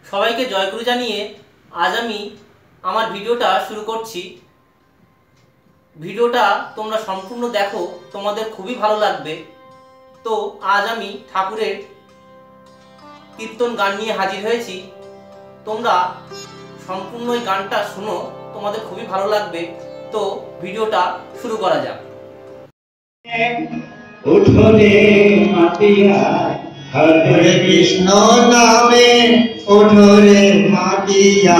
সবাইকে জয়গুরু জানিয়ে আজ আমি আমার ভিডিওটা শুরু করছি। ভিডিওটা তোমরা সম্পূর্ণ দেখো, তোমাদের খুবই ভালো লাগবে। তো আজ আমি ঠাকুরের কীর্তন গান নিয়ে হাজির হয়েছি। তোমরা সম্পূর্ণ এই গানটা শুনো, তোমাদের খুবই ভালো লাগবে। তো ভিডিওটা শুরু করা যাক। উঠোনে মাতিয়া হরে কৃষ্ণ নামে উঠোনে মাতিয়া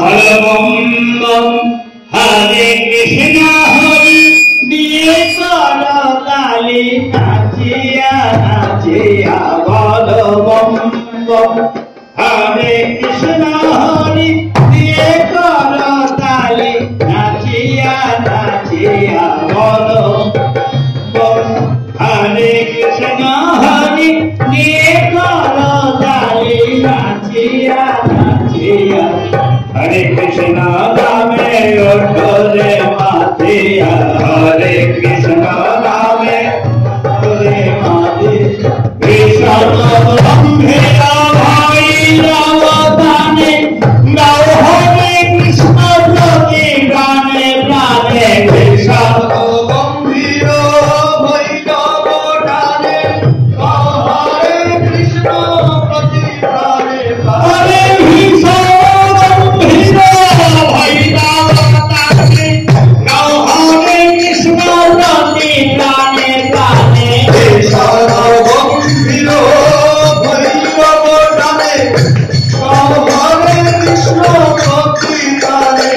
হরে কৃষ্ণ হরি দিয়ে করতালি নাচিয়া নাচিয়া বল বম বম। হরে কৃষ্ণ হরি দিয়ে করতালি নাচিয়া নাচিয়া বল বম। হরে কৃষ্ণ হরি দিয়ে করতালি নাচিয়া নাচিয়া হরে কৃষ্ণ নামে ওঠরে মাতিয়া হরে কৃষ্ণ নামে ওঠরে মাতিয়া কৃষ্ণ ব্রহ্মেরা ভাই রামদানে গাও হরে কৃষ্ণ প্রতি প্রাণে প্রাণে কৃষ্ণ গম্ভীর ভৈরব ডানে গাও হরে কৃষ্ণ প্রতি প্রাণে হরে কৃষ্ণ গম্ভীর ভৈরব ডানে গাও হরে কৃষ্ণ প্রতি প্রাণে প্রাণে কৃষ্ণ গম্ভীর ভৈরব ডানে গাও হরে কৃষ্ণ প্রতি প্রাণে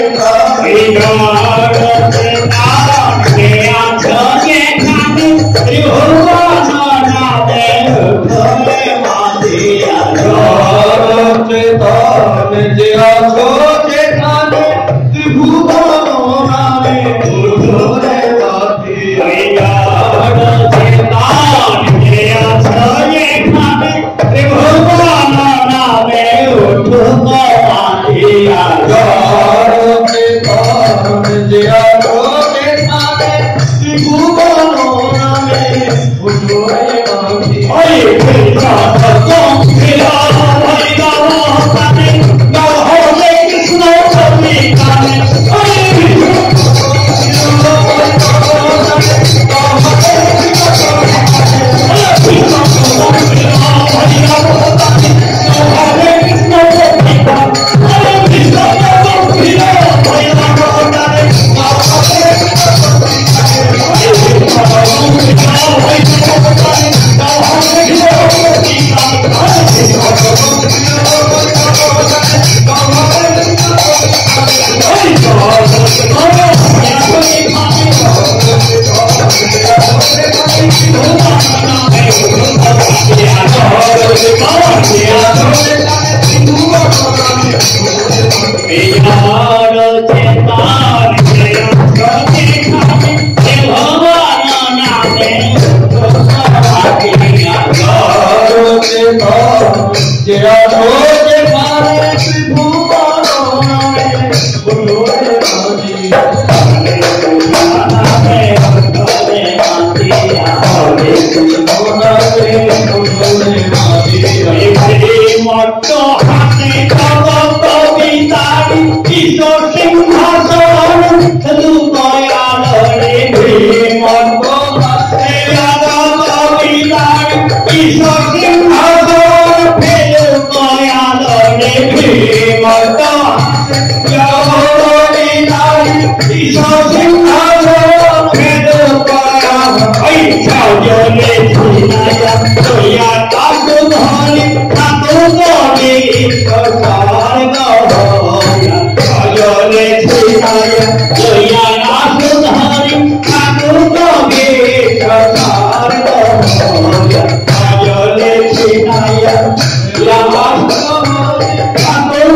Ram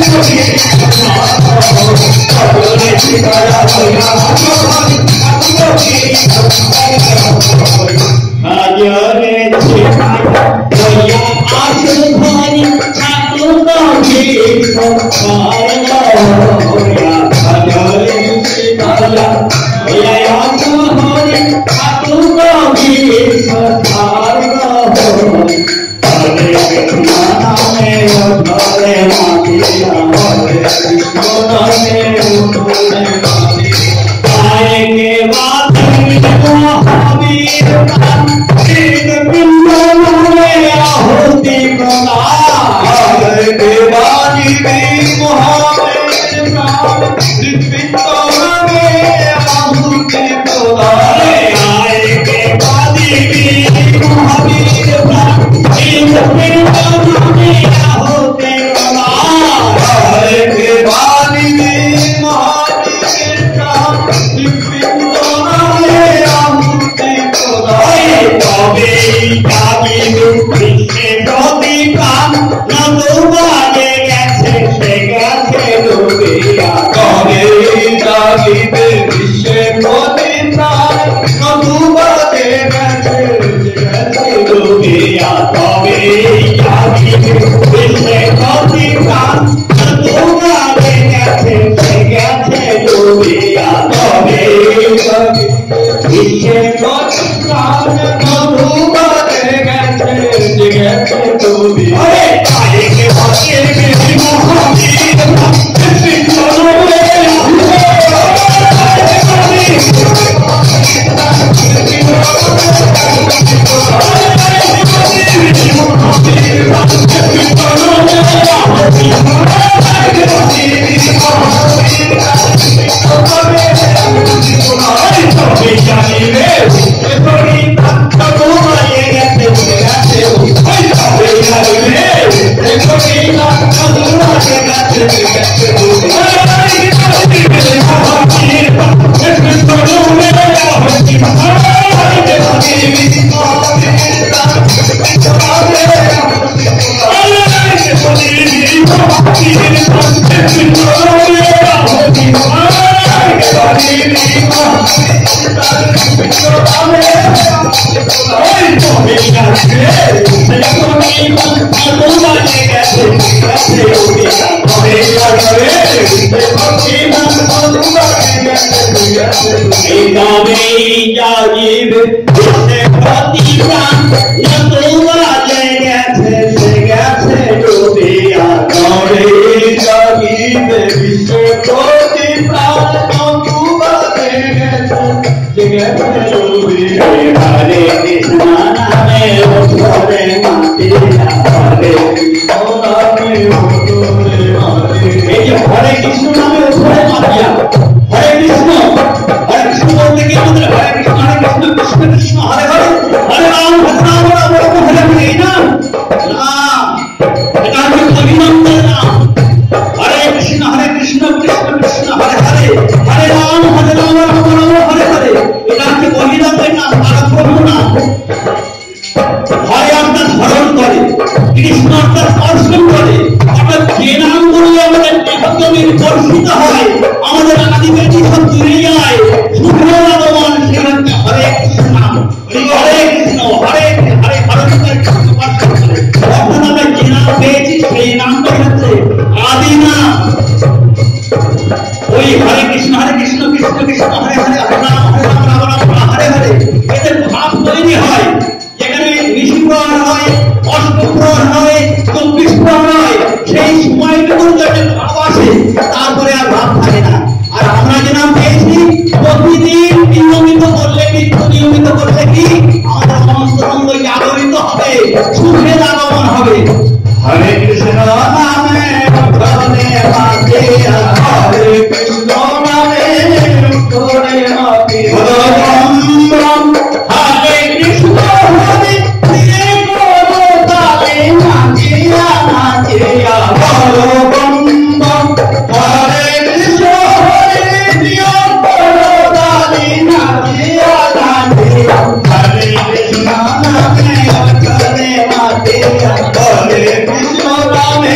Hare Krishna, Rame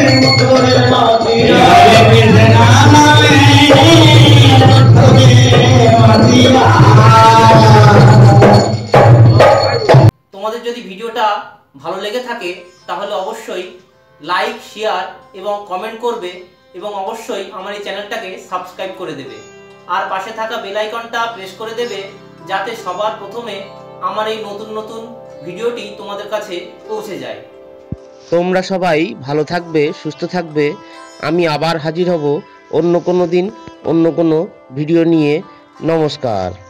তোমাদের যদি ভিডিওটা ভালো লেগে থাকে তাহলে অবশ্যই লাইক, শেয়ার এবং কমেন্ট করবে এবং অবশ্যই আমার এই চ্যানেলটাকে সাবস্ক্রাইব করে দেবে আর পাশে থাকা বেল আইকনটা প্রেস করে দেবে যাতে সবার প্রথমে আমার এই নতুন নতুন ভিডিওটি তোমাদের কাছে পৌঁছে যায়। তোমরা সবাই ভালো থাকবে, সুস্থ থাকবে। আমি আবার হাজির হব অন্য কোনো দিন অন্য কোনো ভিডিও নিয়ে। নমস্কার।